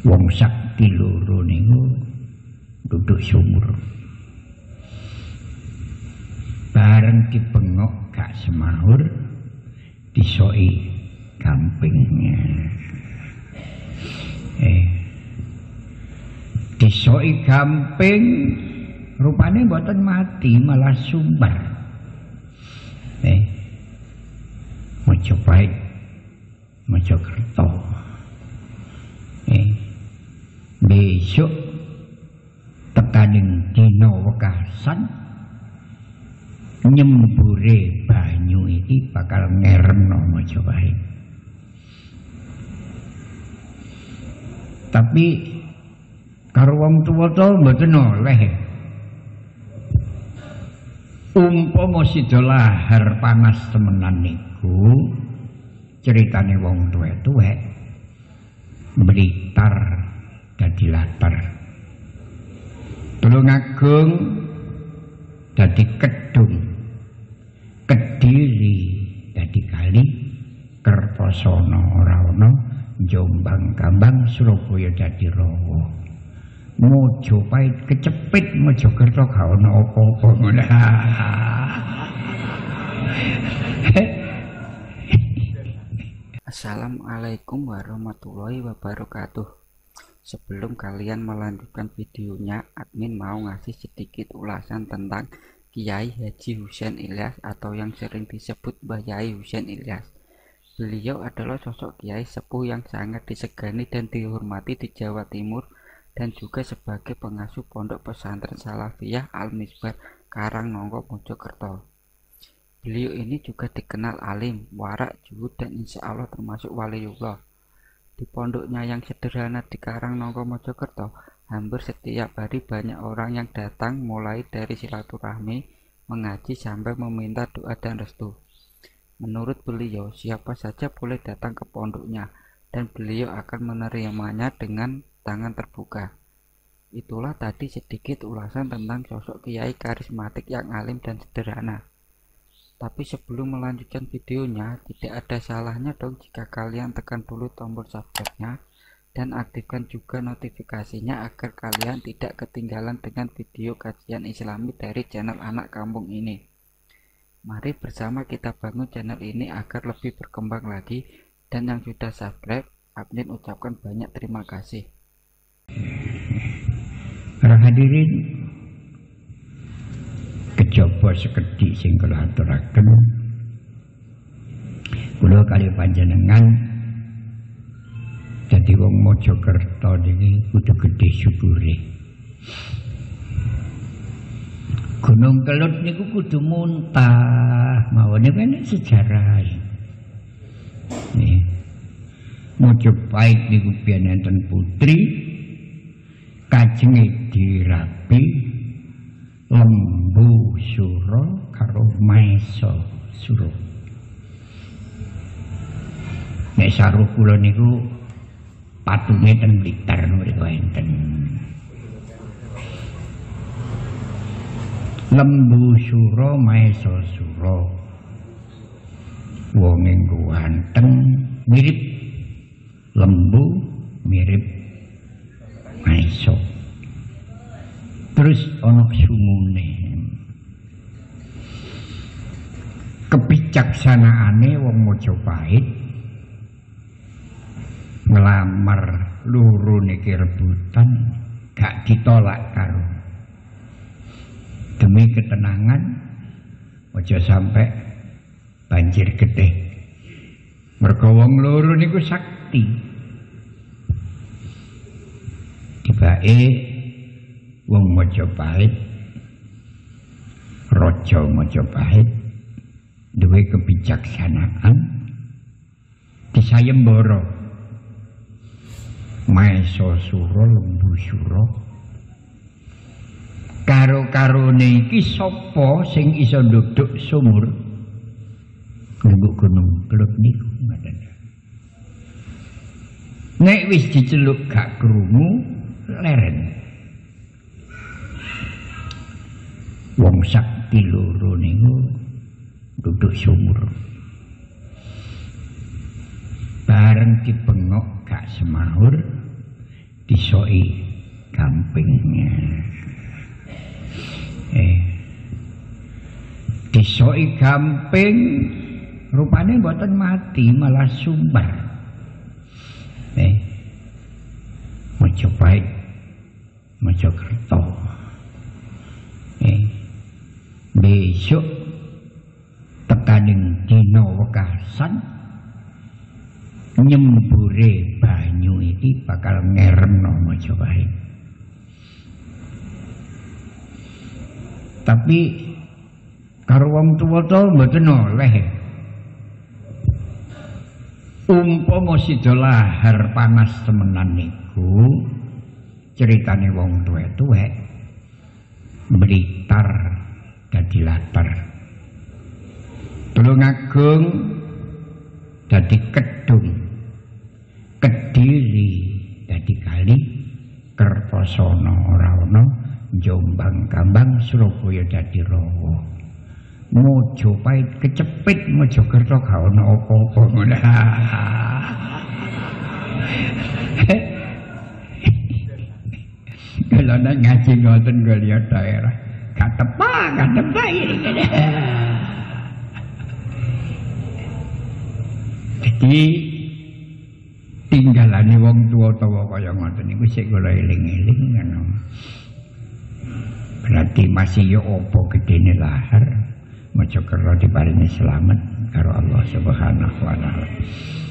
Wong sakti loro niku duduk sumur. Bareng dibengok gak semahur, disoki gampingnya. Disoki gamping, rupane mboten mati malah sumber. Mojopahit, Mojokerto. Besok tekaning dina wekasan nyembure banyu iki bakal ngeremno Mojopahit. Tapi karo wong tuwa-tuwa mboten oleh. Umpama sida lahar panas temenan niku ceritane wong tuwek-tuwek Blitar dadi latar, Tulungagung dadi kedung, Kediri dadi kali, Kertosono ora ana, Jombang Kambang, Surabaya dadi rawa. Mojopahit kecepit, Mojokerto gak ana apa-apa ngono. Assalamualaikum warahmatullahi wabarakatuh. Sebelum kalian melanjutkan videonya, admin mau ngasih sedikit ulasan tentang Kiai Haji Husein Ilyas atau yang sering disebut Mbah Yai Husein Ilyas. Beliau adalah sosok kiai sepuh yang sangat disegani dan dihormati di Jawa Timur dan juga sebagai pengasuh pondok pesantren Salafiyah Al-Misbar Karangnongko Mojokerto. Beliau ini juga dikenal alim, warak, juhud, dan insya Allah termasuk waliullah. Di pondoknya yang sederhana di Karangnongko Mojokerto, hampir setiap hari banyak orang yang datang mulai dari silaturahmi, mengaji sampai meminta doa dan restu. Menurut beliau, siapa saja boleh datang ke pondoknya dan beliau akan menerimanya dengan tangan terbuka. Itulah tadi sedikit ulasan tentang sosok kiai karismatik yang alim dan sederhana. Tapi sebelum melanjutkan videonya, tidak ada salahnya dong jika kalian tekan dulu tombol subscribe-nya dan aktifkan juga notifikasinya agar kalian tidak ketinggalan dengan video kajian Islami dari channel anak kampung ini. Mari bersama kita bangun channel ini agar lebih berkembang lagi, dan yang sudah subscribe, admin ucapkan banyak terima kasih. Para hadirin, kejaba sekedhik sing kula aturaken, kula kali panjenengan dadi wong Mojokerto niki kudu gedhe syukure. Gunung Kelut niku kudu muntah, mawon niku enek sejarah. Nih, Mojopahit niku biyen enten putri, kajenge dirabi Lembu Suro karo Maeso Suro. Nek saruh kula niku patunge ten Blitar mriku enten. Lembu Suro Maeso Suro. Wong engko anteng mirip lembu, mirip Maeso. Terus ana sumune. Kebijaksanaane wong Mojopahit ngelamar loro niki rebutan gak ditolak karo. Demi ketenangan aja sampai banjir gede. Mergo wong loro niku sakti. Tibake wong Mojopahit, Raja Mojopahit duwe kebijaksanaan disayembara. Maeso Suro, Lembu Suro. Karo-karone iki sapa sing iso nduduk sumur nggo Gunung Kelut niku ngoten. Nek wis diceluk gak krungu leren. Wong sakti loro niku duduk sumur. Bareng dibengok gak semahur, disoki gampingnya. Disoki gamping rupane mboten mati malah sumbar. Majapahit Mojokerto. Besok tekaning dina wekasan nyembure banyu iki bakal ngeremno Majapahit. Tapi karo wong tuwa to mboten oleh. Umpama sida lahar panas temenan niku ceritane wong tuwek-tuwek Blitar dadi latar, Tulungagung dadi kedung, Kediri dadi kali, Kertosono ora ana, Jombang Kambang, Surabaya dadi rawa. Mojopahit kecepit, Mojokerto gak ana apa-apa ngono. Kalau nak ngaji ngoten gue lihat daerah, kata apa ini. Jadi tinggalane wong tua kaya ngoten niku sik kula eling-eling kan. Berarti masih yo apa gedene lahar Mojokerto diparingi selamat karo Allah Subhanahu wa taala.